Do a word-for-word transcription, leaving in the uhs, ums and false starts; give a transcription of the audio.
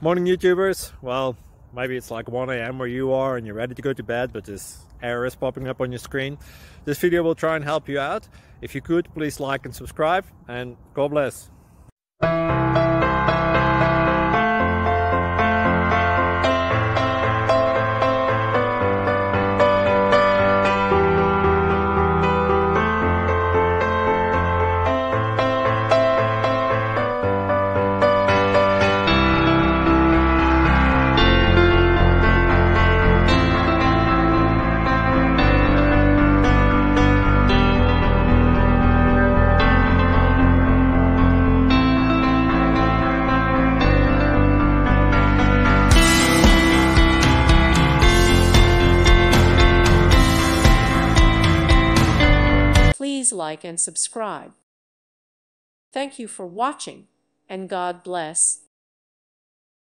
Morning YouTubers. Well, maybe it's like one A M where you are and you're ready to go to bed, but this error is popping up on your screen. This video will try and help you out. If you could, please like and subscribe, and God bless. Please like and subscribe. Thank you for watching, and God bless.